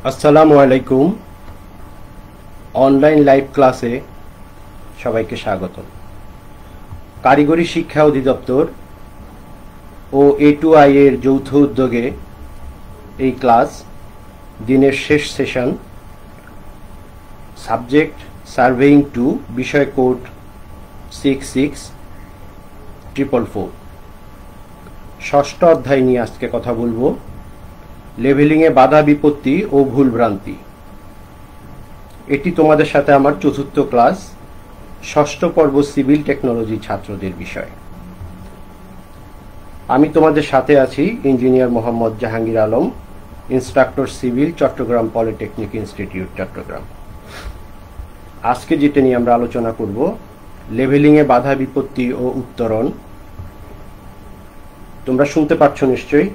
আসসালামু আলাইকুম। Online live ক্লাসে সবাইকে স্বাগত। কারিগরি শিক্ষা অধিদপ্তর ও A2I এর যৌথ উদ্যোগে এই ক্লাস দিনের শেষ সেশন। সাবজেক্ট সার্ভেইং 2, বিষয় কোড 66444। ষষ্ঠ অধ্যায় নিয়ে আজকে কথা বলবো। লেভেলিংয়ে বাধা বিপত্তি ও ভুলভ্রান্তি। এটি তোমাদের সাথে আমার চতুর্থ ক্লাস, ষষ্ঠ পর্ব সিভিল টেকনোলজি ছাত্রদের বিষয়। আমি তোমাদের সাথে আছি engineer Mohammad Jahangir Alam, instructor civil, Chittagong polytechnic institute, Chittagong. আজকে যেটা নিয়ে আমরা আলোচনা করব, লেভেলিংয়ে বাধা বিপত্তি ও উত্তরণ। তোমরা শুনতে পাচ্ছ নিশ্চয়ই?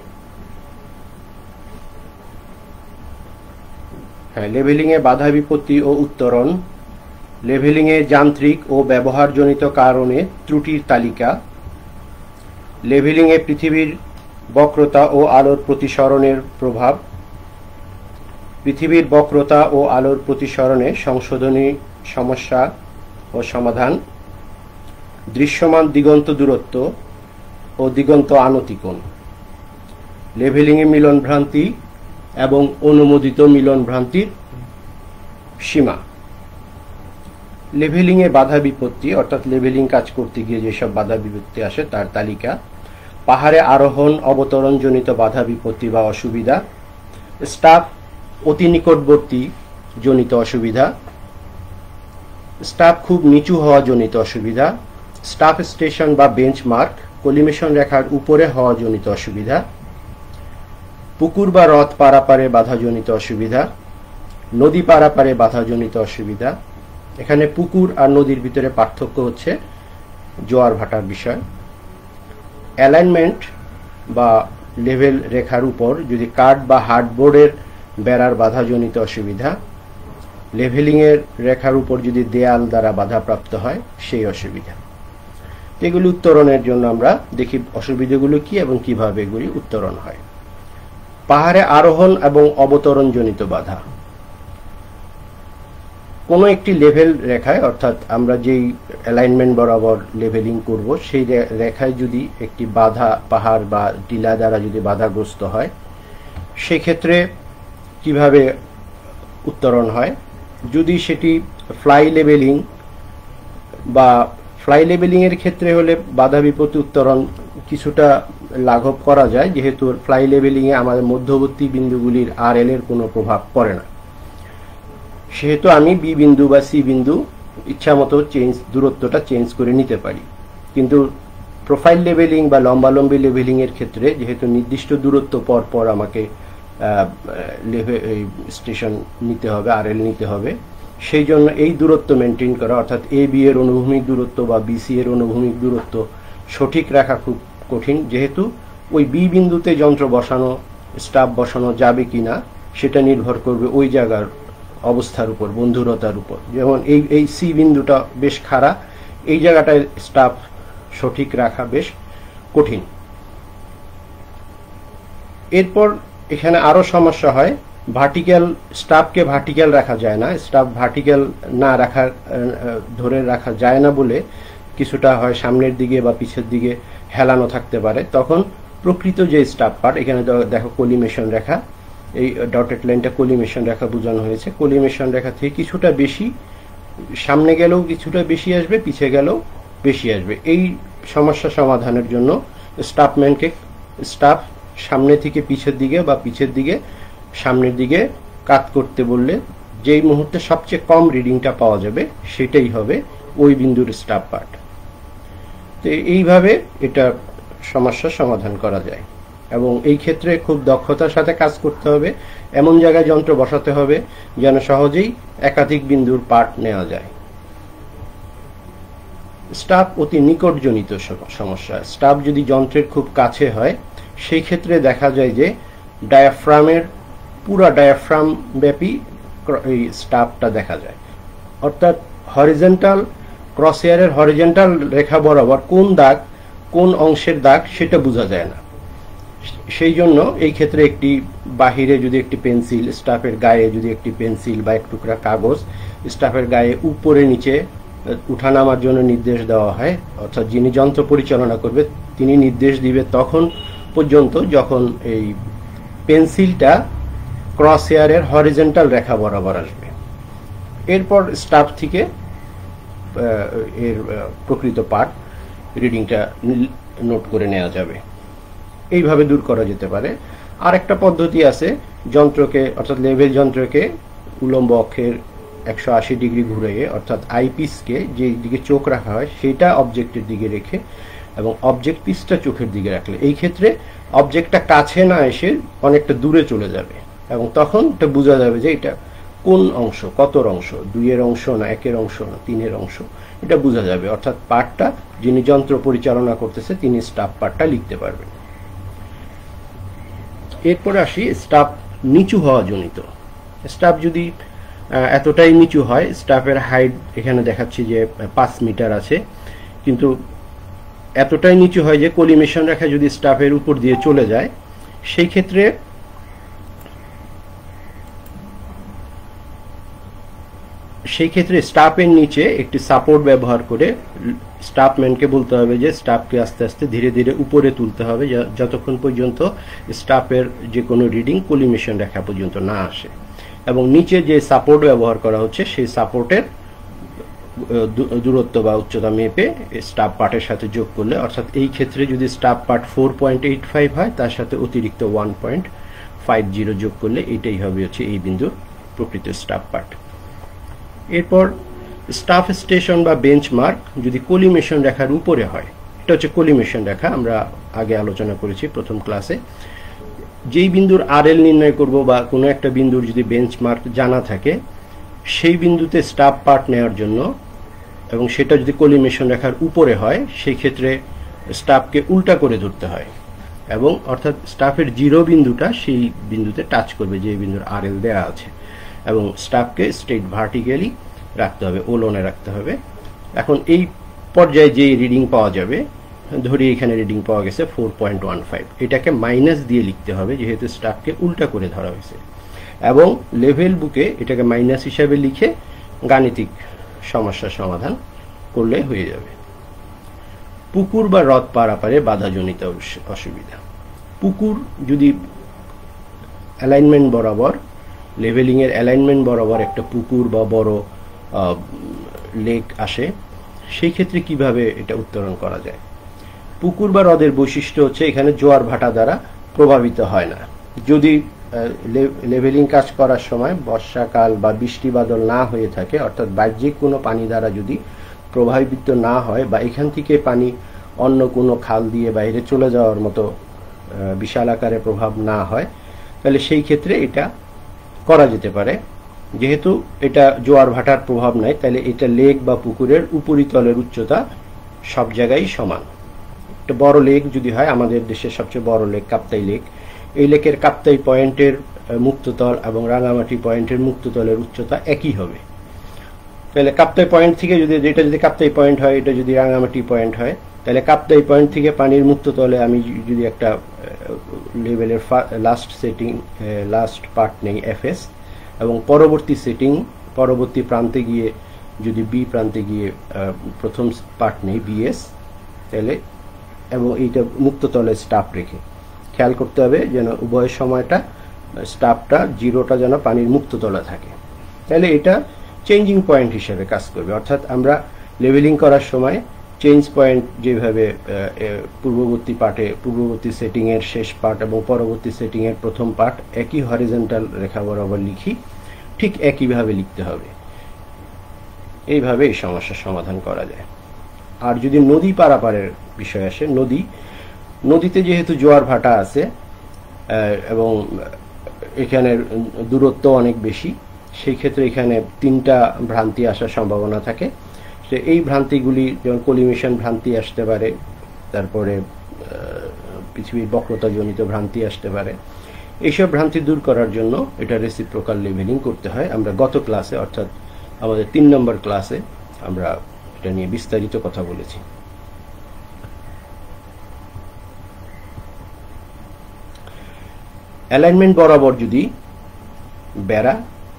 হ্যাঁ, লেভেলিংয়ে বাধা বিপত্তি ও উত্তরণ। লেভেলিংয়ে যান্ত্রিক ও ব্যবহারজনিত কারণে ত্রুটির তালিকা। লেভেলিংয়ে পৃথিবীর বক্রতা ও আলোর প্রতিসরণের প্রভাব। পৃথিবীর বক্রতা ও আলোর প্রতিসরণে সংশোধনী সমস্যা ও সমাধান। দৃশ্যমান দিগন্ত দূরত্ব ও দিগন্ত আনতিকোণ। লেভেলিংয়ে মিলন ভ্রান্তি এবং অনুমোদিত মিলন ভ্রান্তির সীমা। লেভেলিংয়ে বাধা বিপত্তি অর্থাৎ লেভেলিং কাজ করতে গিয়ে যেসব বাধা বিপত্তি আসে তার তালিকা। পাহাড়ে আরোহণ অবতরণজনিত বাধা বিপত্তি বা অসুবিধা। স্টাফ অতি নিকটবর্তী জনিত অসুবিধা। স্টাফ খুব নিচু হওয়া জনিত অসুবিধা। স্টাফ স্টেশন বা বেঞ্চমার্ক কলিমেশন রেখার উপরে হওয়া জনিত অসুবিধা। পুকুর বা হ্রদ পারাপারে বাধাজনিত অসুবিধা। নদী পারাপারে বাধাজনিত অসুবিধা। এখানে পুকুর আর নদীর ভিতরে পার্থক্য হচ্ছে জোয়ার ভাটার বিষয়। অ্যালাইনমেন্ট বা লেভেল রেখার উপর যদি কাঠ বা হার্ডবোর্ডের বেড়ার বাধাজনিত অসুবিধা। লেভেলিংয়ের রেখার উপর যদি দেয়াল দ্বারা বাধাপ্রাপ্ত হয় সেই অসুবিধা। এগুলি উত্তরণের জন্য আমরা দেখি অসুবিধাগুলো কি এবং কিভাবে এগুলি উত্তরণ হয়। পাহাড়ে আরোহণ এবং অবতরণজনিত বাধা। কোনো একটি লেভেল রেখায় অর্থাৎ আমরা যেই অ্যালাইনমেন্ট বরাবর লেভেলিং করব সেই রেখায় যদি একটি বাধা পাহাড় বা টিলা দ্বারা যদি বাধাগ্রস্ত হয় সেক্ষেত্রে কিভাবে উত্তরণ হয়। যদি সেটি ফ্লাই লেভেলিং বা ফ্লাই লেভেলিংয়ের ক্ষেত্রে হলে বাধা বিপত্তি উত্তরণ কিছুটা লাঘব করা যায়, যেহেতু ফ্লাই লেভেলিংয়ে আমাদের মধ্যবর্তী বিন্দুগুলির RL এর কোনো প্রভাব পড়ে না, সেহেতু আমি বি বিন্দু বা সি বিন্দু ইচ্ছা মতো দূরত্বটা চেঞ্জ করে নিতে পারি। কিন্তু প্রোফাইল লেভেলিং বা লম্বালম্বি লেভেলিং এর ক্ষেত্রে যেহেতু নির্দিষ্ট দূরত্ব পর পর আমাকে স্টেশন নিতে হবে, RL নিতে হবে, সেই জন্য এই দূরত্ব মেনটেন করা অর্থাৎ AB এর অনুভূমিক দূরত্ব বা BC এর অনুভূমিক দূরত্ব সঠিক রাখা খুব কঠিন, যেহেতু ওই বি বিন্দুতে যন্ত্র বসানো, স্টাফ বসানো যাবে কিনা সেটা নির্ভর করবে ওই জায়গার অবস্থার উপর, বন্ধুরতার উপর। যেমন এই সি বিন্দুটা বেশ খাড়া, এই জায়গাটায় স্টাফ সঠিক রাখা বেশ কঠিন। এরপর এখানে আরো সমস্যা হয়। ভার্টিক্যাল স্টাফকে ভার্টিক্যাল রাখা যায় না, স্টাফ ভার্টিক্যাল না রাখা ধরে রাখা যায় না বলে কিছুটা হয় সামনের দিকে বা পিছের দিকে হেলানো থাকতে পারে। তখন প্রকৃত যে স্টাফ পার্ট, এখানে দেখো কলিমেশন রেখা, এই ডটেড লাইনটা কলিমেশন রেখা বোঝানো হয়েছে। কলিমেশন রেখা থেকে কিছুটা বেশি সামনে গেলেও কিছুটা বেশি আসবে, পিছে গেলেও বেশি আসবে। এই সমস্যা সমাধানের জন্য স্টাফম্যানকে স্টাফ সামনে থেকে পিছের দিকে বা পিছের দিকে সামনের দিকে কাত করতে বললে যেই মুহূর্তে সবচেয়ে কম রিডিংটা পাওয়া যাবে সেটাই হবে ওই বিন্দুর স্টাফ পার্ট। তো এইভাবে এটা সমস্যার সমাধান করা যায় এবং এই ক্ষেত্রে খুব দক্ষতার সাথে কাজ করতে হবে। এমন জায়গায় যন্ত্র বসাতে হবে যেন সহজেই একাধিক বিন্দুর পার্ট নেওয়া যায়। স্টাফ অতি নিকটজনিত সমস্যা। স্টাফ যদি যন্ত্রের খুব কাছে হয় সেই ক্ষেত্রে দেখা যায় যে ডায়াফ্রামের পুরো ডায়াফ্রাম ব্যাপী এই স্টাফটা দেখা যায়, অর্থাৎ হরিজন্টাল ক্রসহেয়ারের হরিজন্টাল রেখা বরাবর কোন দাগ, কোন অংশের দাগ সেটা বোঝা যায় না। সেই জন্য এই ক্ষেত্রে একটি বাহিরে যদি একটি পেন্সিল, স্টাফের গায়ে যদি একটি পেন্সিল বা এক টুকরা কাগজ স্টাফের গায়ে উপরে নিচে উঠানামার জন্য নির্দেশ দেওয়া হয়, অর্থাৎ যিনি যন্ত্র পরিচালনা করবে তিনি নির্দেশ দিবে তখন পর্যন্ত যখন এই পেন্সিলটা ক্রস হেয়ারের হরিজন্টাল রেখা বরাবর আসবে। এরপর স্টাফ থেকে এর প্রকৃত পাঠ রিডিংটা নোট করে নেওয়া যাবে। এইভাবে দূর করা যেতে পারে। আর একটা পদ্ধতি আছে, যন্ত্রকে অর্থাৎ লেভেল যন্ত্রকে উলম্ব অক্ষের 180 ডিগ্রি ঘুরিয়ে, অর্থাৎ আইপিসকে যে দিকে চোখ রাখা হয় সেটা অবজেক্টের দিকে রেখে এবং অবজেক্ট পিসটা চোখের দিকে রাখলে এই ক্ষেত্রে অবজেক্টটা কাছে না এসে অনেকটা দূরে চলে যাবে এবং তখন এটা বোঝা যাবে যে এটা কোন অংশ, কতর অংশ, 2-এর অংশ না 1-এর অংশ না 3-এর অংশ, এটা বোঝা যাবে। অর্থাৎ পাঠটা যিনি যন্ত্র পরিচালনা করতেছে তিনি স্টাফ পাঠটা লিখতে পারবেন। এরপরে আসি স্টাফ নিচু হওয়া জনিত। স্টাফ যদি এতটাই নিচু হয়, স্টাফের হাইট এখানে দেখাচ্ছি যে 5 মিটার আছে, কিন্তু এতটাই নিচু হয় যে কলিমেশন রেখা যদি স্টাফের উপর দিয়ে চলে যায়, সেই ক্ষেত্রে স্টাফের নিচে একটি সাপোর্ট ব্যবহার করে স্টাফম্যানকে বলতে হবে যে স্টাফকে আস্তে আস্তে ধীরে ধীরে উপরে তুলতে হবে যতক্ষণ পর্যন্ত স্টাফের যে কোনো রিডিং কলিমেশন রেখা পর্যন্ত না আসে। এবং নিচে যে সাপোর্ট ব্যবহার করা হচ্ছে সেই সাপোর্টের দূরত্ব বা উচ্চতা মেপে স্টাফ পার্টের সাথে যোগ করলে, অর্থাৎ এই ক্ষেত্রে যদি স্টাফ পার্ট 4.85 হয় তার সাথে অতিরিক্ত 1.50 যোগ করলে এটাই হবে হচ্ছে এই বিন্দুর প্রকৃত স্টাফ পার্ট। এরপর স্টাফ স্টেশন বা বেঞ্চমার্ক যদি কলিমেশন রেখার উপরে হয়, এটা হচ্ছে কলিমেশন রেখা, আমরা আগে আলোচনা করেছি প্রথম ক্লাসে। যেই বিন্দুর আরএল নির্ণয় করব বা কোনো একটা বিন্দুর যদি বেঞ্চমার্ক জানা থাকে, সেই বিন্দুতে স্টাফ পার্ট নেওয়ার জন্য এবং সেটা যদি কলিমেশন রেখার উপরে হয় সেই ক্ষেত্রে স্টাফকে উল্টা করে ধরতে হয় এবং অর্থাৎ স্টাফের জিরো বিন্দুটা সেই বিন্দুতে টাচ করবে যে বিন্দুর আরএল দেওয়া আছে এবং স্টাফকে স্ট্রেট ভার্টিক্যালি রাখতে হবে, ওলনে রাখতে হবে। এখন এই পর্যায়ে যে রিডিং পাওয়া যাবে, ধরি এখানে রিডিং পাওয়া গেছে 4.15, এটাকে মাইনাস দিয়ে লিখতে হবে যেহেতু স্টাফকে উল্টা করে ধরা হয়েছে, এবং লেভেল বুকে এটাকে মাইনাস হিসাবে লিখে গাণিতিক সমস্যার সমাধান করলে হয়ে যাবে। পুকুর বা হ্রদ পারাপারে বাধাজনিত অসুবিধা। পুকুর যদি অ্যালাইনমেন্ট বরাবর, লেভেলিং এর অ্যালাইনমেন্ট বরাবর একটা পুকুর বা বড় লেক আসে, সেই ক্ষেত্রে কিভাবে এটা উত্তরণ করা যায়? পুকুর বা হ্রদের বৈশিষ্ট্য হচ্ছে এখানে জোয়ার ভাটা দ্বারা প্রভাবিত হয় না। যদি লেভেলিং কাজ করার সময় বর্ষাকাল বা বৃষ্টি বাদল না হয়ে থাকে, অর্থাৎ বাহ্যিক কোনো পানি দ্বারা যদি প্রভাবিত না হয় বা এখান থেকে পানি অন্য কোনো খাল দিয়ে বাইরে চলে যাওয়ার মতো বিশাল আকারে প্রভাব না হয়, তাহলে সেই ক্ষেত্রে এটা করা যেতে পারে। যেহেতু এটা জোয়ার ভাটার প্রভাব নাই, তাহলে এটা লেক বা পুকুরের উপরিতলের উচ্চতা সব জায়গায় সমান। একটা বড় লেক যদি হয়, আমাদের দেশের সবচেয়ে বড় লেক কাপ্তাই লেক, এই লেকের কাপ্তাই পয়েন্টের মুক্ততল এবং রাঙামাটি পয়েন্টের মুক্ততলের উচ্চতা একই হবে। তাহলে কাপ্তাই পয়েন্ট থেকে এটা যদি কাপ্তাই পয়েন্ট হয়, এটা যদি রাঙামাটি পয়েন্ট হয়, তাহলে কাপ্তাই পয়েন্ট থেকে পানির মুক্ততলে আমি যদি একটা লেভেলের লাস্ট পার্ট নেই এফএস, এবং পরবর্তী প্রান্তে গিয়ে যদি বি প্রান্তে গিয়ে প্রথম পার্ট নেই বিএস, তাহলে এবং এইটা মুক্ততলে স্টাফ রেখে খেয়াল করতে হবে যেন উভয় সময়টা স্টাফটা জিরোটা যেন পানির মুক্ততলে থাকে, তাহলে এটা চেঞ্জিং পয়েন্ট হিসেবে কাজ করবে। অর্থাৎ আমরা লেভেলিং করার সময় চেঞ্জ পয়েন্ট যেভাবে পূর্ববর্তী সেটিং এর শেষ পার্ট এবং পরবর্তী সেটিং এর প্রথম পার্ট একই হরিজন্টাল রেখা বরাবর লিখি, ঠিক একইভাবে লিখতে হবে। এইভাবে এই সমস্যার সমাধান করা যায়। আর যদি নদী পারাপারের বিষয় আসে, নদীতে যেহেতু জোয়ার ভাটা আছে এবং এখানের দূরত্ব অনেক বেশি, সেই ক্ষেত্রে এখানে 3টা ভ্রান্তি আসার সম্ভাবনা থাকে। এই ভ্রান্তিগুলি যেমন কলিমেশন ভ্রান্তি আসতে পারে, তারপরে পৃথিবীর বক্রতাজনিত ভ্রান্তি আসতে পারে। এইসব ভ্রান্তি দূর করার জন্য এটা রেসিপ্রোকাল লেভেলিং করতে হয়। আমরা গত ক্লাসে অর্থাৎ আমাদের 3 নম্বর ক্লাসে আমরা এটা নিয়ে বিস্তারিত কথা বলেছি। অ্যালাইনমেন্ট বরাবর যদি বেড়া,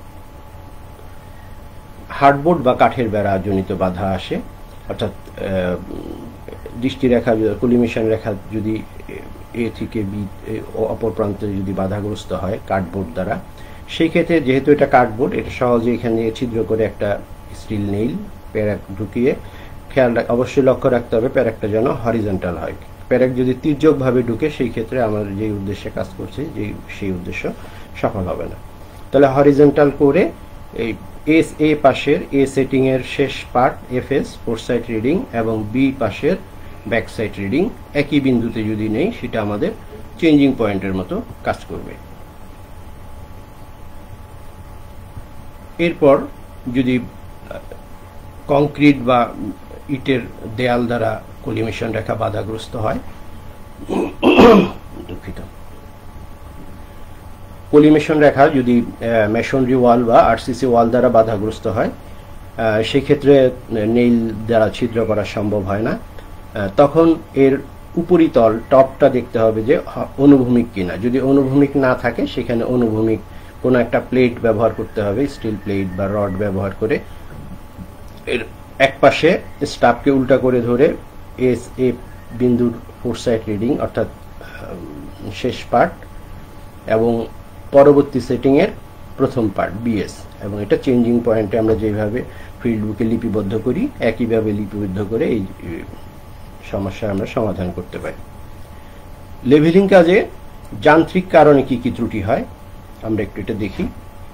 হার্ডবোর্ড বা কাঠের বেড়া জনিত বাধা আসে, অর্থাৎ দৃষ্টিরেখা কলিমিশন রেখা যদি এ থেকে বি অপর প্রান্তে যদি বাধাগ্রস্ত হয় কার্ডবোর্ড দ্বারা, সেই ক্ষেত্রে যেহেতু এটা কার্ডবোর্ড, এটা সহজে এখানে ছিদ্র করে একটা স্টিল নেইল প্যারাক ঢুকিয়ে অবশ্যই লক্ষ্য রাখতে হবে প্যারাকটা যেন হরিজন্টাল হয়। প্যারাক যদি তির্যকভাবে ঢুকে সেই ক্ষেত্রে আমার যে উদ্দেশ্যে কাজ করছে সেই উদ্দেশ্য সফল হবে না। তাহলে হরিজন্টাল করে এই এস এ পাশের এ সেটিং এর শেষ part FS fore side reading এবং বি পাশের ব্যাক সাইড রিডিং একই বিন্দুতে যদি নেই, সেটা আমাদের চেঞ্জিং পয়েন্টের মতো কাজ করবে। এরপর যদি কংক্রিট বা ইটের দেয়াল দ্বারা কলিমিশন রেখা বাধাগ্রস্ত হয়, দুঃখিত, কলিমিশন রেখা যদি মেশনরি ওয়াল বা আরসিসি ওয়াল দ্বারা বাধাগ্রস্ত হয়, সেক্ষেত্রে নেইল দ্বারা ছিদ্র করা সম্ভব হয় না। তখন এর উপরিতল টপটা দেখতে হবে যে অনুভূমিক কিনা। যদি অনুভূমিক না থাকে, সেখানে অনুভূমিক কোনো একটা প্লেট ব্যবহার করতে হবে, স্টিল প্লেট বা রড ব্যবহার করে এর এক পাশে স্টাফকে উল্টা করে ধরে এস এ বিন্দুর ফোর সাইড রিডিং অর্থাৎ শেষ পার্ট এবং পরবর্তী সেটিং এর প্রথম পার্ট বিএস, এবং এটা চেঞ্জিং পয়েন্টে আমরা যেভাবে ফিল্ড বুকে লিপিবদ্ধ করি একইভাবে লিপিবদ্ধ করে এই সমস্যা আমরা সমাধান করতে পারি। লেভেলিং কাজে যান্ত্রিক কারণে কি কি ত্রুটি হয় আমরা একটু এটা দেখি।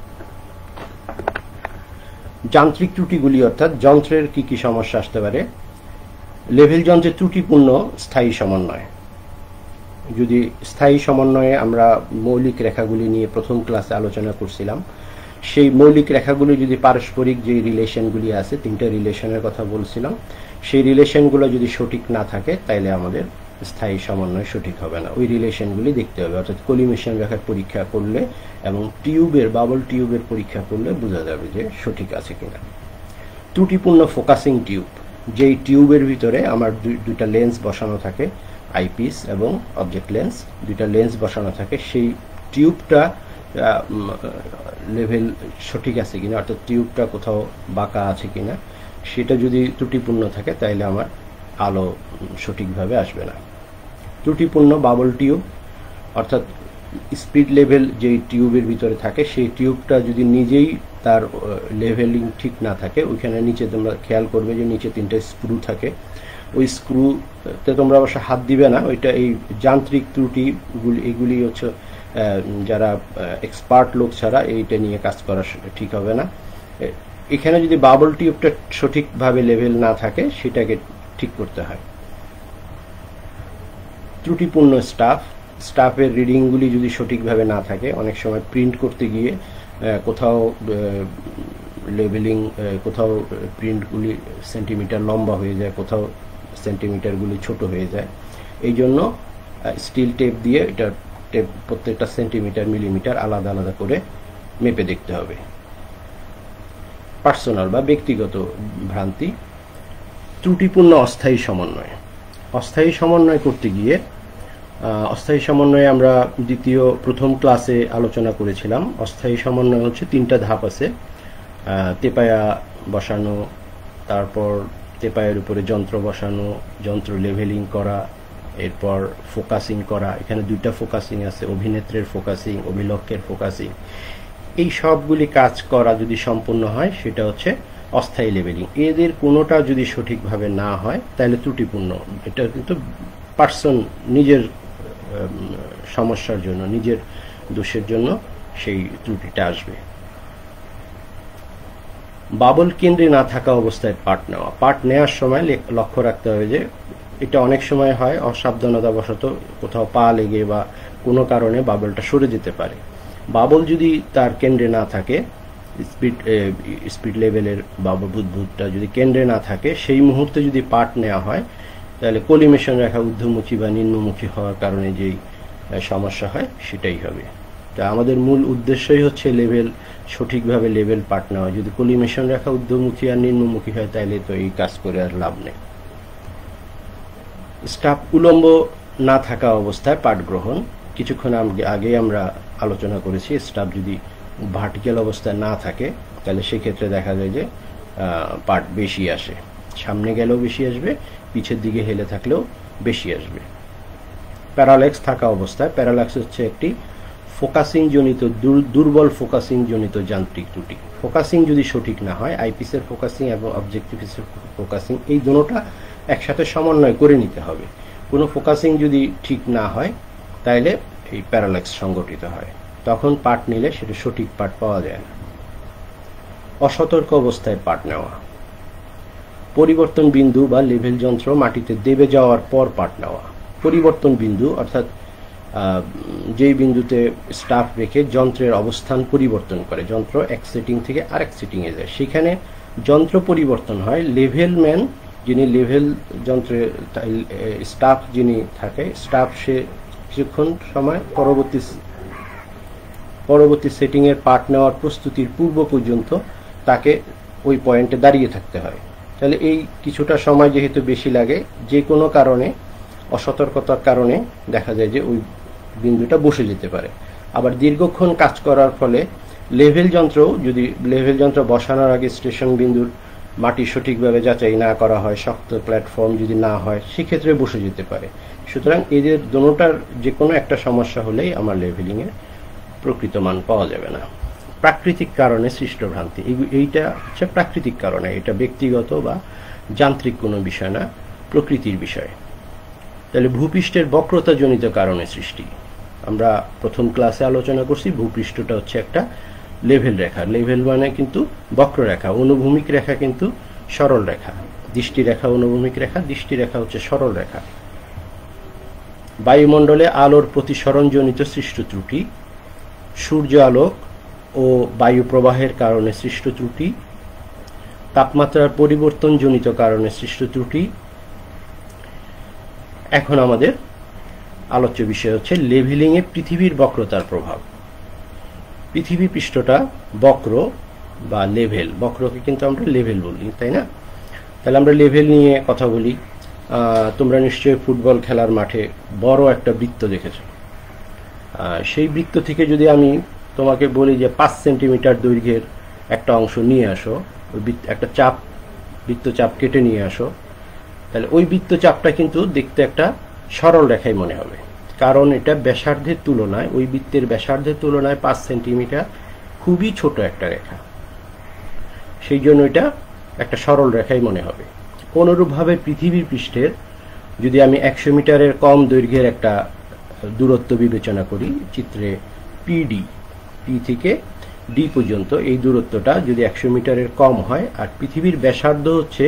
যান্ত্রিক ত্রুটিগুলি অর্থাৎ যন্ত্রের কি কি সমস্যা আসতে পারে। লেভেল যন্ত্রের ত্রুটিপূর্ণ স্থায়ী সমন্বয়। যদি স্থায়ী সমন্বয়ে আমরা মৌলিক রেখাগুলি নিয়ে প্রথম ক্লাসে আলোচনা করছিলাম, সেই মৌলিক রেখাগুলি যদি পারস্পরিক যে রিলেশনগুলি আছে, তিনটা রিলেশনের কথা বলছিলাম, সেই রিলেশনগুলো যদি সঠিক না থাকে তাইলে আমাদের স্থায়ী সমন্বয় সঠিক হবে না। ওই রিলেশনগুলি দেখতে হবে, অর্থাৎ কলিমিশন রেখার পরীক্ষা করলে এবং টিউবের বাবল টিউবের পরীক্ষা করলে বোঝা যাবে যে সঠিক আছে কিনা। ত্রুটিপূর্ণ ফোকাসিং টিউব, যেই টিউবের ভিতরে আমার দুইটা লেন্স বসানো থাকে, আইপিস এবং অবজেক্ট লেন্স, দুইটা লেন্স বসানো থাকে, সেই টিউবটা লেভেল সঠিক আছে কিনা, অর্থাৎ টিউবটা কোথাও বাঁকা আছে কিনা, সেটা যদি ত্রুটিপূর্ণ থাকে তাহলে আমার আলো সঠিকভাবে আসবে না। ত্রুটিপূর্ণ বাবল টিউব, অর্থাৎ স্পিড লেভেল যেই টিউবের ভিতরে থাকে সেই টিউবটা যদি নিজেই তার লেভেলিং ঠিক না থাকে, ওইখানে নিচে তোমরা খেয়াল করবে যে নিচে তিনটা স্ক্রু থাকে, ওই স্ক্রুতে তোমরা অবশ্য হাত দিবে না, ওইটা এই যান্ত্রিক ত্রুটিগুলি এগুলি হচ্ছে যারা এক্সপার্ট লোক ছাড়া এইটা নিয়ে কাজ করা ঠিক হবে না। এখানে যদি বাবল টিউবটা সঠিকভাবে লেভেল না থাকে সেটাকে ঠিক করতে হয়। ত্রুটিপূর্ণ স্টাফের রিডিংগুলি যদি সঠিকভাবে না থাকে, অনেক সময় প্রিন্ট করতে গিয়ে কোথাও লেভেলিং, কোথাও প্রিন্টগুলি সেন্টিমিটার লম্বা হয়ে যায়, কোথাও সেন্টিমিটারগুলি ছোট হয়ে যায়। এই জন্য স্টিল টেপ দিয়ে এটা টেপ প্রত্যেকটা সেন্টিমিটার মিলিমিটার আলাদা আলাদা করে মেপে দেখতে হবে। পার্সোনাল বা ব্যক্তিগত ভ্রান্তি। ত্রুটিপূর্ণ অস্থায়ী সমন্বয়। অস্থায়ী সমন্বয় করতে গিয়ে অস্থায়ী সমন্বয়ে আমরা প্রথম ক্লাসে আলোচনা করেছিলাম। অস্থায়ী সমন্বয় হচ্ছে তিনটা ধাপ আছে, তেপায়া বসানো, তারপর তেপায়ের উপরে যন্ত্র বসানো, যন্ত্র লেভেলিং করা, এরপর ফোকাসিং করা। এখানে দুইটা ফোকাসিং আছে, অভিনেত্রের ফোকাসিং, অভিলক্ষের ফোকাসিং। এই সবগুলি কাজ করা যদি সম্পূর্ণ হয় সেটা হচ্ছে অস্থায়ী লেভেলিং। এদের কোনোটা যদি সঠিকভাবে না হয় তাহলে ত্রুটিপূর্ণ। এটা কিন্তু পার্সন নিজের সমস্যার জন্য, নিজের দোষের জন্য সেই ত্রুটিটা আসবে। বাবল কেন্দ্রে না থাকা অবস্থায় পার্ট নেওয়া। পার্ট নেওয়ার সময় লক্ষ্য রাখতে হবে যে এটা অনেক সময় হয় অসাবধানতাবশত কোথাও পা লেগে বা কোনো কারণে বাবলটা সরে যেতে পারে। বাবল যদি তার কেন্দ্রে না থাকে, স্পিড লেভেলের বাবল বুদবুদটা যদি কেন্দ্রে না থাকে, সেই মুহূর্তে যদি পার্ট নেওয়া হয় তাহলে কলিমিশন রেখা ঊর্ধ্বমুখী বা নিম্নমুখী হওয়ার কারণে যেই সমস্যা হয় সেটাই হবে। তা আমাদের মূল উদ্দেশ্যই হচ্ছে সঠিকভাবে লেভেল পার্ট নেওয়া। যদি কলিমিশন রেখা ঊর্ধ্বমুখী আর নিম্নমুখী হয় তাহলে তো এই কাজ করে আর লাভ নেই। স্টাফ উলম্ব না থাকা অবস্থায় পার্ট গ্রহণ। কিছুক্ষণ আগে আমরা আলোচনা করেছি স্টাফ যদি ভার্টিক্যাল অবস্থায় না থাকে তাহলে সেক্ষেত্রে দেখা যায় যে পার্ট বেশি আসে, সামনে গেলেও বেশি আসবে, পিছের দিকে হেলে থাকলেও বেশি আসবে। প্যারাল্যাক্স থাকা অবস্থায়, প্যারাল্যাক্স হচ্ছে একটি ফোকাসিং জনিত দুর্বল ফোকাসিং জনিত যান্ত্রিক ত্রুটি। ফোকাসিং যদি সঠিক না হয়, আইপিসের ফোকাসিং এবং অবজেক্টিভের ফোকাসিং এই দুটোটা একসাথে সমন্বয় করে নিতে হবে। কোনো ফোকাসিং যদি ঠিক না হয় তাইলে এই প্যারাল্যাক্স সংগঠিত হয়, তখন পার্ট নিলে সেটা সঠিক পার্ট পাওয়া যায় না। অসতর্ক অবস্থায় পার্ট নেওয়া, পরিবর্তন বিন্দু বা লেভেল যন্ত্র মাটিতে দেবে যাওয়ার পর পার্ট নেওয়া। পরিবর্তন বিন্দু অর্থাৎ যেই বিন্দুতে স্টাফ রেখে যন্ত্রের অবস্থান পরিবর্তন করে, যন্ত্র এক সেটিং থেকে আরেক সেটিংয়ে যায়, সেখানে যন্ত্র পরিবর্তন হয়। লেভেল ম্যান যিনি লেভেল যন্ত্রে স্টাফ যিনি থাকে, স্টাফ সে কিছুক্ষণ সময় পরবর্তী সেটিংয়ের পার্ট নেওয়ার প্রস্তুতির পূর্ব পর্যন্ত তাকে ওই পয়েন্টে দাঁড়িয়ে থাকতে হয়। তাহলে এই কিছুটা সময় যেহেতু বেশি লাগে, যে কোনো কারণে অসতর্কতার কারণে দেখা যায় যে ওই বিন্দুটা বসে যেতে পারে। আবার দীর্ঘক্ষণ কাজ করার ফলে লেভেল যন্ত্র বসানোর আগে স্টেশন বিন্দুর মাটি সঠিকভাবে যাচাই না করা হয়, শক্ত প্ল্যাটফর্ম যদি না হয়, সেক্ষেত্রে বসে যেতে পারে। সুতরাং এদের দুটোটার যে কোনো একটা সমস্যা হলেই আমার লেভেলিংয়ের প্রকৃত মান পাওয়া যাবে না। প্রাকৃতিক কারণে সৃষ্ট ভ্রান্তি, এইটা হচ্ছে প্রাকৃতিক কারণে, এটা ব্যক্তিগত বা যান্ত্রিক কোনো বিষয় না, প্রকৃতির বিষয়। তাহলে ভূপৃষ্ঠের বক্রতাজনিত কারণে সৃষ্টি, আমরা প্রথম ক্লাসে আলোচনা করছি ভূপৃষ্ঠটা হচ্ছে একটা লেভেল রেখা। লেভেল মানে কিন্তু বক্ররেখা, অনুভূমিক রেখা কিন্তু সরল রেখা। দৃষ্টি রেখা অনুভূমিক রেখা, দৃষ্টি রেখা হচ্ছে সরল রেখা। বায়ুমণ্ডলে আলোর প্রতিসরণজনিত সৃষ্ট ত্রুটি, সূর্য আলোক ও বায়ু প্রবাহের কারণে সৃষ্ট ত্রুটি, তাপমাত্রার পরিবর্তনজনিত কারণে সৃষ্ট ত্রুটি। এখন আমাদের আলোচ্য বিষয় হচ্ছে লেভেলিংয়ে পৃথিবীর বক্রতার প্রভাব। পৃথিবী পৃষ্ঠটা বক্র বা লেভেল, বক্রকে কিন্তু আমরা লেভেল বলি, তাই না? তাহলে আমরা লেভেল নিয়ে কথা বলি। তোমরা নিশ্চয়ই ফুটবল খেলার মাঠে বড় একটা বৃত্ত দেখেছো। সেই বৃত্ত থেকে যদি আমি তোমাকে বলি যে 5 সেন্টিমিটার দৈর্ঘ্যের একটা অংশ নিয়ে আসো, ওই একটা বৃত্তচাপ কেটে নিয়ে আসো, তাহলে ওই বৃত্তচাপটা কিন্তু দেখতে একটা সরল রেখাই মনে হবে, কারণ এটা ব্যাসার্ধের তুলনায়, ওই বৃত্তের ব্যাসার্ধের তুলনায় 5 সেন্টিমিটার খুবই ছোট একটা রেখা, সেই জন্য এটা একটা সরল রেখাই মনে হবে। অনুরূপভাবে পৃথিবীর পৃষ্ঠের যদি আমি 100 মিটারের কম দৈর্ঘ্যের একটা দূরত্ব বিবেচনা করি, চিত্রে পিডি, পি থেকে ডি পর্যন্ত এই দূরত্বটা যদি 100 মিটারের কম হয়, আর পৃথিবীর ব্যাসার্ধ হচ্ছে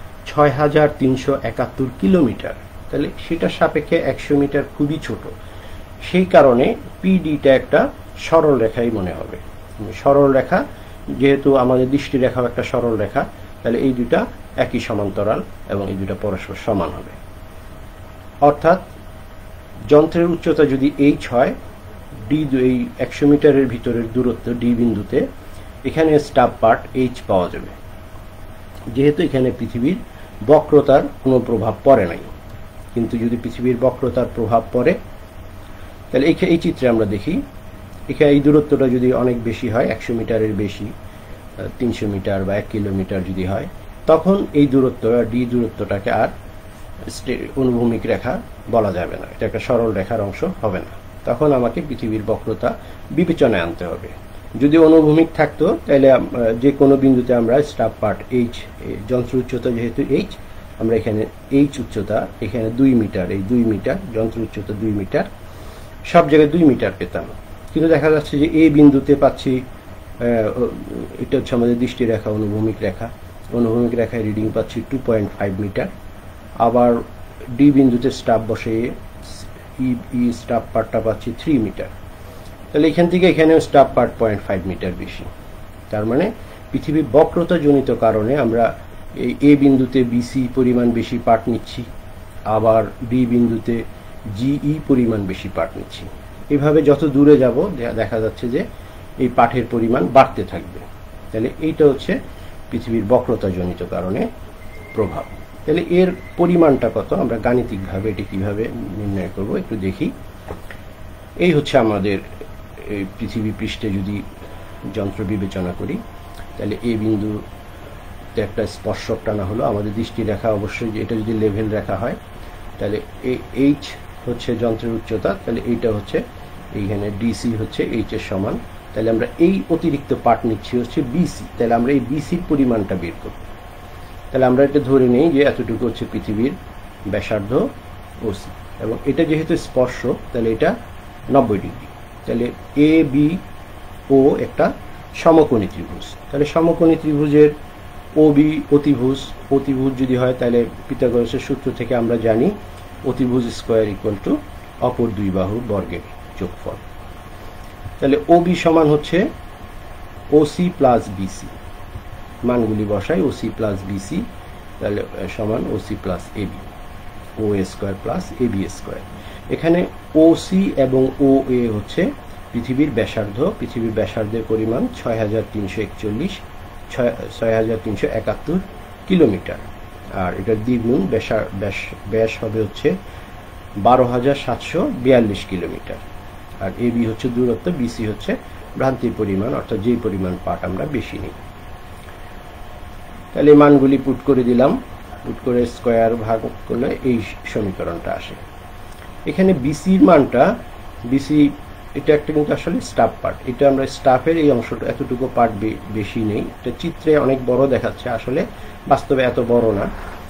6371 কিলোমিটার, তাহলে সেটার সাপেক্ষে 100 মিটার খুবই ছোট, সেই কারণে পিডিটা একটা সরল রেখাই মনে হবে। সরল রেখা যেহেতু আমাদের দৃষ্টি রেখাও একটা সরল রেখা, তাহলে এই দুটা একই সমান্তরাল এবং এই দুটা পরস্পর সমান হবে। অর্থাৎ যন্ত্রের উচ্চতা যদি h হয়, ডি এই 100 মিটারের ভিতরের দূরত্ব ডি বিন্দুতে, এখানে স্টাফ পার্ট h পাওয়া যাবে, যেহেতু এখানে পৃথিবীর বক্রতার কোনো প্রভাব পড়ে নাই। কিন্তু যদি পৃথিবীর বক্রতার প্রভাব পড়ে, তাহলে এই চিত্রে আমরা দেখি এখানে এই দূরত্বটা যদি অনেক বেশি হয়, 100 মিটারের বেশি, 300 মিটার বা 1 কিলোমিটার যদি হয়, তখন এই দূরত্ব ডি দূরত্বটাকে আর অনুভূমিক রেখা বলা যাবে না, এটা একটা সরল রেখার অংশ হবে না। তখন আমাকে পৃথিবীর বক্রতা বিবেচনায় আনতে হবে। যদি অনুভূমিক থাকতো তাহলে যে কোনো বিন্দুতে আমরা স্টাফ পার্ট h, যন্ত্র উচ্চতা যেহেতু h, আমরা এখানে h উচ্চতা, এখানে 2 মিটার, এই 2 মিটার যন্ত্র উচ্চতা 2 মিটার, সব জায়গায় 2 মিটার পেতাম। কিন্তু দেখা যাচ্ছে যে এই বিন্দুতে পাচ্ছি, এটা হচ্ছে আমাদের দৃষ্টি রেখা, অনুভূমিক রেখা, অনুভূমিক রেখায় রিডিং পাচ্ছি 2.5 মিটার। আবার ডি বিন্দুতে স্টাফ বসে স্টাফ পার্টটা পাচ্ছি 3 মিটার, তাহলে এখান থেকে এখানেও স্টাফ পার্ট 0.5 মিটার বেশি। তার মানে পৃথিবীর বক্রতা জনিত কারণে আমরা এই এ বিন্দুতে বিসি পরিমাণ বেশি পার্ট নিচ্ছি, আবার বি বিন্দুতে জিই পরিমাণ বেশি পার্ট নিচ্ছি। এইভাবে যত দূরে যাব দেখা যাচ্ছে যে এই পাঠের পরিমাণ বাড়তে থাকবে। তাহলে এইটা হচ্ছে পৃথিবীর বক্রতা জনিত কারণে প্রভাব। তাহলে এর পরিমাণটা কত, আমরা গাণিতিকভাবে এটি কিভাবে নির্ণয় করব একটু দেখি। এই হচ্ছে আমাদের এই পৃথিবী পৃষ্ঠে যদি যন্ত্র বিবেচনা করি, তাহলে এ বিন্দুতে একটা স্পর্শক টানা হলো। আমাদের দৃষ্টিরেখা অবশ্যই এটা যদি লেভেল রেখা হয়, তাহলে এইচ হচ্ছে যন্ত্রের উচ্চতা, তাহলে এইটা হচ্ছে এইখানে ডিসি হচ্ছে এইচ এর সমান। তাহলে আমরা এই অতিরিক্ত পার্ট নিচ্ছি হচ্ছে বিসি। তাহলে আমরা এই বিসির পরিমাণটা বের করব। তাহলে আমরা এটা ধরে নেই যে এতটুকু হচ্ছে পৃথিবীর ব্যাসার্ধ ওসি, এবং এটা যেহেতু স্পর্শক তাহলে এটা 90 ডিগ্রি। তাহলে এ বি ও একটা সমকোণী ত্রিভুজ। তাহলে সমকোণী ত্রিভুজের ও বি অতিভুজ, অতিভুজ যদি হয় তাহলে পিথাগোরাসের সূত্র থেকে আমরা জানি অতিভুজ স্কোয়ার ইকুয়াল টু অপর দুই বাহুর বর্গের যোগফল। তাহলে ও বি সমান হচ্ছে ওসি প্লাস বিসি, মানগুলি বসাই ওসি প্লাস বিসি, তাহলে সমান OC plus AB, O A square plus AB square. এখানে ওসি এবং ও এ হচ্ছে পৃথিবীর ব্যাসার্ধ। পৃথিবীর ব্যাসার্ধের পরিমাণ 6371 কিলোমিটার, আর এটার দ্বিগুণ ব্যাস হবে হচ্ছে 12,742 কিলোমিটার। আর এবি হচ্ছে দূরত্ব, বিসি হচ্ছে ভ্রান্তির পরিমাণ, অর্থাৎ যেই পরিমাণ পার্ট আমরা বেশি নিই। তাহলে মানগুলি পুট করে দিলাম, পুট করে স্কোয়ার ভাগ করলে এই সমীকরণটা আসে। এখানে বিসির মানটা, বিসি এটা একটা কিন্তু আসলে স্টাফ পার্ট, এটা আমরা স্টাফের এই অংশটা এতটুকু পার্ট বেশি নেই। এটা চিত্রে অনেক বড় দেখাচ্ছে, আসলে বাস্তবে এত বড় না।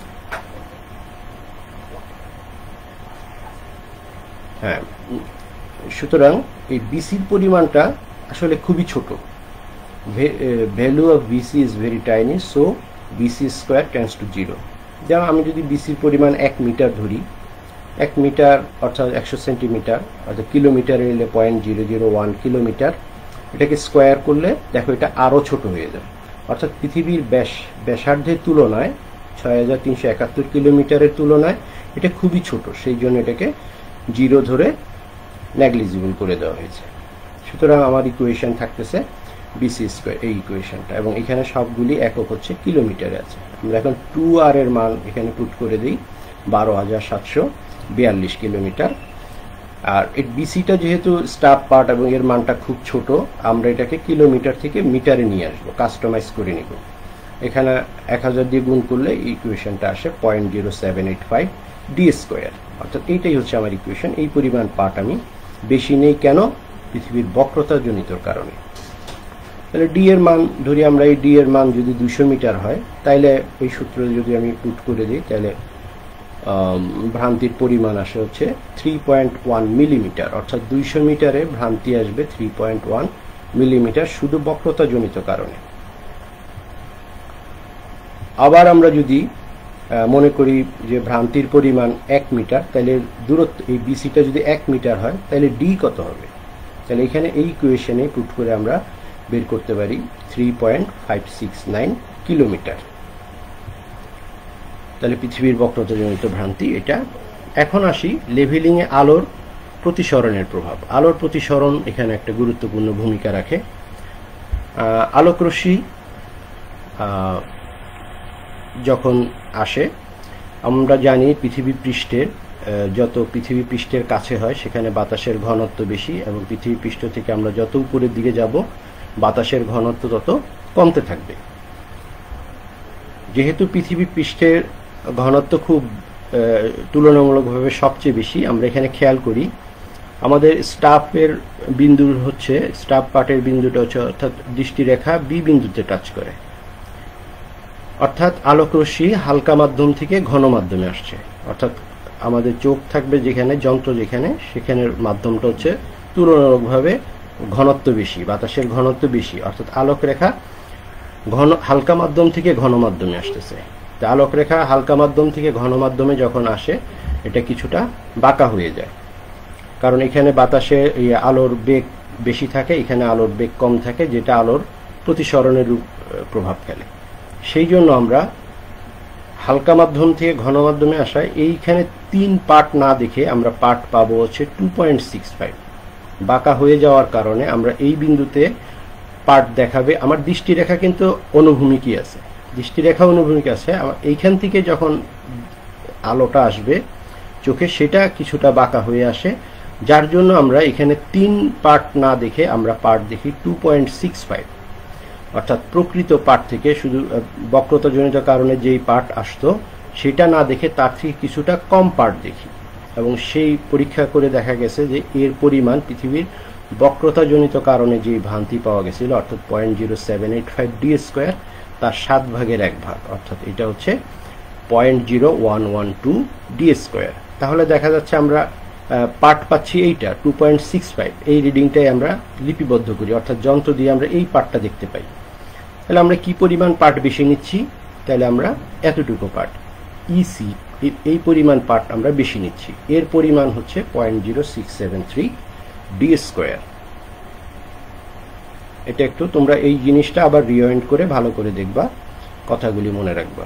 হ্যাঁ, সুতরাং এই বিসির পরিমাণটা আসলে খুবই ছোট। Value of BC is very tiny, so BC square tends to 0। যেমন আমি যদি বিসির পরিমাণ 1 মিটার ধরি, 1 মিটার অর্থাৎ 100 সেন্টিমিটার, অর্থাৎ কিলোমিটারে এলে 0.001 কিলোমিটার, এটাকে স্কোয়ার করলে দেখো এটা আরও ছোট হয়ে যায়। অর্থাৎ পৃথিবীর ব্যাসার্ধের তুলনায় 6371 কিলোমিটারের তুলনায় এটা খুবই ছোট, সেই জন্য এটাকে 0 ধরে নেগলিজিবল করে দেওয়া হয়েছে। সুতরাং আমার ইকুয়েশন থাকতেছে বিসি স্কোয়ার, এই ইকুয়েশনটা, এবং এখানে সবগুলি একক হচ্ছে কিলোমিটারে আছে। আমরা এখন 2r এর মান এখানে পুট করে দিই 12,742 কিলোমিটার। আর এই বিসিটা যেহেতু স্টাফ পার্ট এবং এর মানটা খুব ছোট, আমরা এটাকে কিলোমিটার থেকে মিটারে নিয়ে আসবো, কাস্টমাইজ করে নিব। এখানে 1000 দিয়ে গুণ করলে ইকুয়েশনটা আসে 0.0785 ডি স্কোয়ার, অর্থাৎ এইটাই হচ্ছে আমার ইকুয়েশন। এই পরিমাণ পার্ট আমি বেশি নেই কেন? পৃথিবীর বক্রতা জনিতর কারণে। তাহলে ডি এর মান ধরি আমরা, এই ডি এর মান যদি 200 মিটার হয়, তাইলে এই সূত্র যদি আমি পুট করে দিই, তাহলে ভ্রান্তির পরিমাণ আসে হচ্ছে 3.1 মিলিমিটার, অর্থাৎ 200 মিটারে ভ্রান্তি আসবে 3.1 মিলিমিটার শুধু বক্রতা জনিত কারণে। আবার আমরা যদি মনে করি যে ভ্রান্তির পরিমাণ 1 মিটার, তাহলে দূরত্ব এই বিসিটা যদি 1 মিটার হয়, তাহলে ডি কত হবে? তাহলে এখানে এই ইকুয়েশনে পুট করে আমরা বের করতে পারি 3.569 কিলোমিটার। তাহলে পৃথিবীর বক্রতাজনিত ভ্রান্তি এটা। এখন আসি লেভেলিংয়ে আলোর প্রতিসরণের প্রভাব। আলোর প্রতিসরণ এখানে একটা গুরুত্বপূর্ণ ভূমিকা রাখে। আলোকরশ্মি যখন আসে, আমরা জানি পৃথিবী পৃষ্ঠের যত পৃথিবী পৃষ্ঠের কাছে হয় সেখানে বাতাসের ঘনত্ব বেশি, এবং পৃথিবী পৃষ্ঠ থেকে আমরা যত উপরের দিকে যাব বাতাসের ঘনত্ব তত কমতে থাকবে। যেহেতু পৃথিবী পৃষ্ঠের ঘনত্ব খুব তুলনামূলকভাবে সবচেয়ে বেশি, আমরা এখানে খেয়াল করি আমাদের স্টাফের বিন্দু হচ্ছে, স্টাফ পার্টের বিন্দুটা হচ্ছে অর্থাৎ দৃষ্টিরেখা বি বিন্দুতে টাচ করে, অর্থাৎ আলোকরশ্মি হালকা মাধ্যম থেকে ঘন মাধ্যমে আসছে। অর্থাৎ আমাদের চোখ থাকবে যেখানে, যন্ত্র যেখানে, সেখানের মাধ্যমটা হচ্ছে তুলনামূলকভাবে ঘনত্ব বেশি, বাতাসের ঘনত্ব বেশি, অর্থাৎ আলোকরেখা হালকা মাধ্যম থেকে ঘন মাধ্যমে আসতেছে। তা আলোকরেখা হালকা মাধ্যম থেকে ঘন মাধ্যমে যখন আসে, এটা কিছুটা বাঁকা হয়ে যায়, কারণ এখানে বাতাসে আলোর বেগ বেশি থাকে, এখানে আলোর বেগ কম থাকে, যেটা আলোর প্রতিসরণের প্রভাব ফেলে। সেই জন্য আমরা হালকা মাধ্যম থেকে ঘন মাধ্যমে আসায় এইখানে 3 পার্ট না দেখে আমরা পার্ট পাবো হচ্ছে 2.65। বাঁকা হয়ে যাওয়ার কারণে আমরা এই বিন্দুতে পার্ট দেখাবে। আমার দৃষ্টিরেখা কিন্তু অনুভূমিকই আছে, দৃষ্টিরেখা অনুভূমিক আছে। এইখান থেকে যখন আলোটা আসবে চোখে, সেটা কিছুটা বাঁকা হয়ে আসে, যার জন্য আমরা এখানে 3 পার্ট না দেখে আমরা পার্ট দেখি 2.65, অর্থাৎ প্রকৃত পার্ট থেকে শুধু বক্রতাজনিত কারণে যেই পার্ট আসতো সেটা না দেখে তার থেকে কিছুটা কম পার্ট দেখি, এবং সেই পরীক্ষা করে দেখা গেছে যে এর পরিমাণ পৃথিবীর বক্রতাজনিত কারণে যে ভ্রান্তি পাওয়া গেছিল অর্থাৎ 0.0785 ডি স্কোয়ার, তার 7 ভাগের 1 ভাগ, অর্থাৎ এটা হচ্ছে 0.0112 ডি স্কোয়ার। তাহলে দেখা যাচ্ছে আমরা পার্ট পাচ্ছি এইটা 2.65, এই রিডিংটাই আমরা লিপিবদ্ধ করি, অর্থাৎ যন্ত্র দিয়ে আমরা এই পার্টটা দেখতে পাই। তাহলে আমরা কি পরিমাণ পার্ট বেশি নিচ্ছি, তাহলে আমরা এতটুকু পার্ট ইসি এই পরিমাণ পার্ট আমরা বেশি নিচ্ছি, এর পরিমাণ হচ্ছে 0.0673 ডি স্কোয়ার। এটা একটু তোমরা এই জিনিসটা আবার রিওয়াইন্ড করে ভালো করে দেখবা, কথাগুলি মনে রাখবা।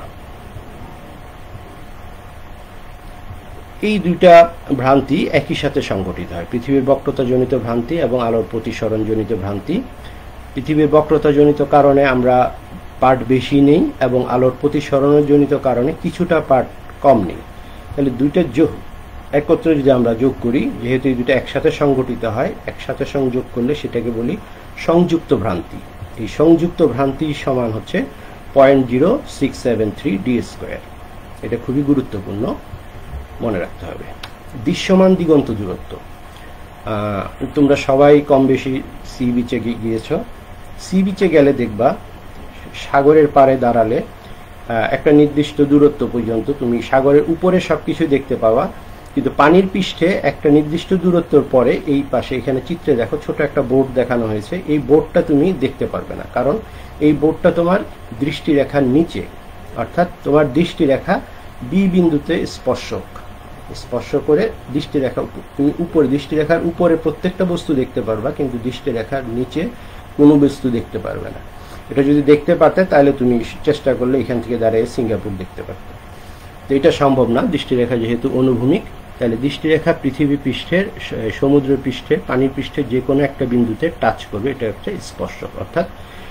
এই দুইটা ভ্রান্তি একই সাথে সংঘটিত হয়, পৃথিবীর বক্রতাজনিত ভ্রান্তি এবং আলোর প্রতিসরণজনিত ভ্রান্তি। পৃথিবীর বক্রতাজনিত কারণে আমরা পার্ট বেশি নেই এবং আলোর প্রতিসরণজনিত কারণে কিছুটা পার্ট কম নেই। তাহলে দুইটা যোগ একত্রে যদি আমরা যোগ করি, যেহেতু এই দুটো একসাথে সংঘটিত হয়, একসাথে সংযোগ করলে সেটাকে বলি সংযুক্ত ভ্রান্তি। এই সংযুক্ত ভ্রান্তি সমান হচ্ছে 0.0673 ডি স্কোয়ার। এটা খুবই গুরুত্বপূর্ণ, মনে রাখতে হবে। দৃশ্যমান দিগন্ত দূরত্ব, তোমরা সবাই কম বেশি সি বিচে গিয়েছ। সি বিচে গেলে দেখবা সাগরের পাড়ে দাঁড়ালে একটা নির্দিষ্ট দূরত্ব পর্যন্ত তুমি সাগরের উপরে সবকিছু দেখতে পাওয়া, কিন্তু পানির পৃষ্ঠে একটা নির্দিষ্ট দূরত্বর পরে এই পাশে এখানে চিত্রে দেখো ছোট একটা বোর্ড দেখানো হয়েছে, এই বোর্ডটা তুমি দেখতে পারবে না, কারণ এই বোর্ডটা তোমার দৃষ্টিরেখার নিচে, অর্থাৎ তোমার দৃষ্টিরেখা বি বিন্দুতে স্পর্শ করে দৃষ্টিরেখা, তুমি উপরে দৃষ্টিরেখার উপরে প্রত্যেকটা বস্তু দেখতে পারবা, কিন্তু দৃষ্টিরেখার নিচে কোনো বস্তু দেখতে পারবে না। এটা যদি দেখতে পারতে তাহলে তুমি চেষ্টা করলে এখান থেকে দাঁড়িয়ে সিঙ্গাপুর দেখতে পারতে, তো এটা সম্ভব না। দৃষ্টিরেখা যেহেতু অনুভূমিক, তাহলে দৃষ্টিরেখা পৃথিবী পৃষ্ঠের, সমুদ্র পৃষ্ঠে, পানির পৃষ্ঠে যে কোনো একটা বিন্দুতে টাচ করবে, এটা হচ্ছে স্পর্শক। অর্থাৎ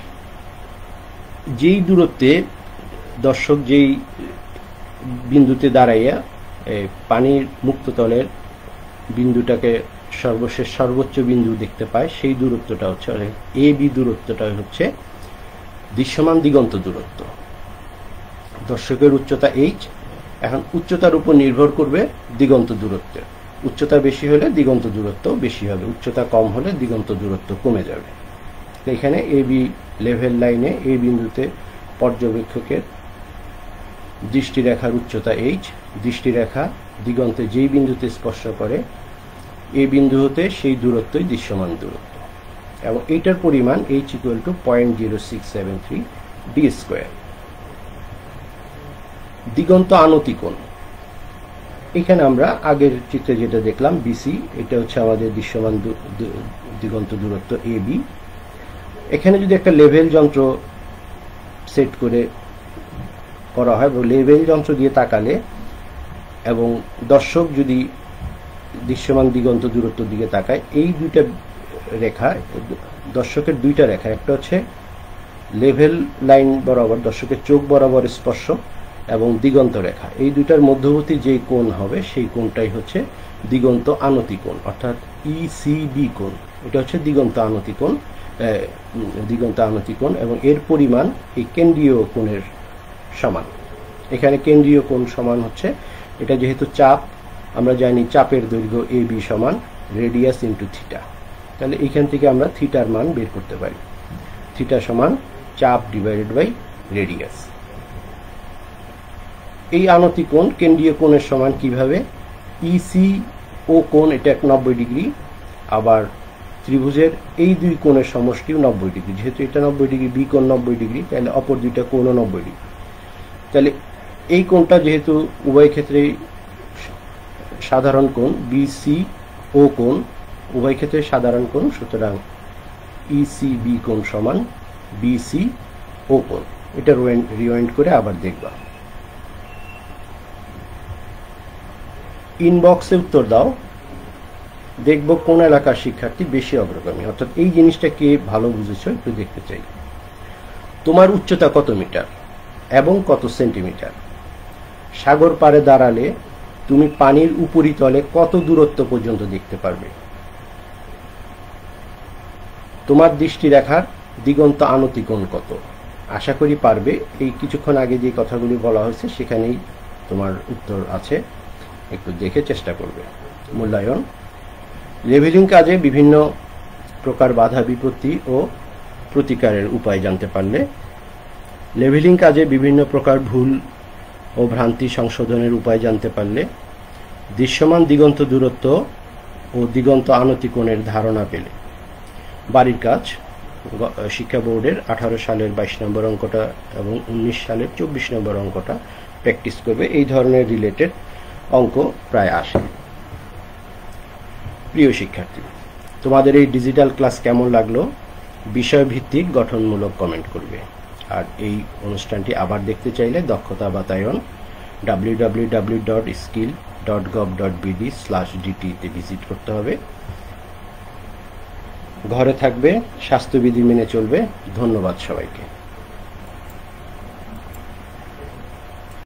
যেই দূরত্বে দর্শক যেই বিন্দুতে দাঁড়াইয়া পানির মুক্ততলের বিন্দুটাকে সর্বশেষ সর্বোচ্চ বিন্দু দেখতে পায়, সেই দূরত্বটা হচ্ছে এ বি দূরত্বটা হচ্ছে দৃশ্যমান দিগন্ত দূরত্ব। দর্শকের উচ্চতা এইচ, এখন উচ্চতার উপর নির্ভর করবে দিগন্ত দূরত্ব। উচ্চতা বেশি হলে দিগন্ত দূরত্ব বেশি হবে, উচ্চতা কম হলে দিগন্ত দূরত্ব কমে যাবে। এখানে এ বি লেভেল লাইনে এই বিন্দুতে পর্যবেক্ষকের দৃষ্টিরেখার উচ্চতা এইচ, দৃষ্টিরেখা দিগন্তে যেই বিন্দুতে স্পর্শ করে এই বিন্দু হতে সেই দূরত্বই দৃশ্যমান দূরত্ব, এবং এইটার পরিমাণ H equal to 0.0673 D square. দিগন্ত আনতি কোণ, এখানে আমরা আগের চিত্রে যেটা দেখলাম বিসি, এটা হচ্ছে আমাদের দৃশ্যমান দিগন্ত দূরত্ব এ বি। এখানে যদি একটা লেভেল যন্ত্র সেট করা হয়, লেভেল যন্ত্র দিয়ে তাকালে এবং দর্শক যদি দৃশ্যমান দিগন্ত দূরত্বের দিকে তাকায়, এই দুইটা রেখা, দর্শকের দুইটা রেখা, একটা হচ্ছে লেভেল লাইন বরাবর দর্শকের চোখ বরাবর স্পর্শ এবং দিগন্ত রেখা, এই দুইটার মধ্যবর্তী যে কোণ হবে সেই কোণটাই হচ্ছে দিগন্ত আনতি কোণ, অর্থাৎ ইসিবি কোণ। এটা হচ্ছে দিগন্ত আনতি কোণ, এবং এর পরিমাণ এই কেন্দ্রীয় কোণের সমান। এখানে কেন্দ্রীয় কোণ সমান হচ্ছে, এটা যেহেতু চাপ, আমরা জানি চাপের দৈর্ঘ্য এ বি সমান রেডিয়াস ইন্টু থিটা, তাহলে এখান থেকে আমরা থিটার মান বের করতে পারি। থিটা সমান চাপ ডিভাইডেড বাই রেডিয়াস। এই আনতি কোণ কেন্দ্রীয় কোণের সমান কিভাবে, ইসি ও কোণ এটা 90 ডিগ্রি, আবার ত্রিভুজের এই দুই কোণের সমষ্টিও 90 ডিগ্রি, যেহেতু এটা 90 ডিগ্রি, বি কোণ 90 ডিগ্রি, তাহলে অপর দুইটা কোণও 90 ডিগ্রি। তাহলে এই কোণটা যেহেতু উভয় ক্ষেত্রেই সাধারণ কোণ, বিসি ও কোণ উভয় ক্ষেত্রে সাধারণ কোণ, সুতরাং ইসিবি কোণ সমান বিসি ও কোণ। এটা রিওয়াইন্ড করে আবার দেখবা। ইনবক্সে উত্তর দাও, দেখব কোন এলাকার শিক্ষার্থী বেশি অগ্রগামী, অর্থাৎ এই জিনিসটা কে ভালো বুঝেছো একটু দেখতে চাই। তোমার উচ্চতা কত মিটার এবং কত সেন্টিমিটার? সাগর পাড়ে দাঁড়ালে তুমি পানির উপরিতলে কত দূরত্ব পর্যন্ত দেখতে পারবে? তোমার দৃষ্টিরেখার দিগন্ত আনতিকোণ কত? আশা করি পারবে। এই কিছুক্ষণ আগে যে কথাগুলি বলা হয়েছে সেখানেই তোমার উত্তর আছে, একটু দেখে চেষ্টা করবে। মূল্যায়ন: লেভেলিং কাজে বিভিন্ন প্রকার বাধা বিপত্তি ও প্রতিকারের উপায় জানতে পারলে, লেভেলিং কাজে বিভিন্ন প্রকার ভুল ও ভ্রান্তি সংশোধনের উপায় জানতে পারলে, দৃশ্যমান দিগন্ত দূরত্ব ও দিগন্ত আনতিকোণের ধারণা পেলে। বাড়ির কাজ: শিক্ষা বোর্ডের 18 সালের 22 নম্বর অঙ্কটা এবং 19 সালের 24 নম্বর অঙ্কটা প্র্যাকটিস করবে। এই ধরনের রিলেটেড অঙ্ক প্রায় আসে। প্রিয় শিক্ষার্থী, তোমাদের এই ডিজিটাল ক্লাস কেমন লাগলো? বিষয়ভিত্তিক গঠনমূলক কমেন্ট করবে। আর এই অনুষ্ঠানটি আবার দেখতে চাইলে দক্ষতা বাতায়ন www.skill.gov.bd/dt তে ভিজিট করতে হবে। ঘরে থাকবে, স্বাস্থ্যবিধি মেনে চলবে। ধন্যবাদ সবাইকে।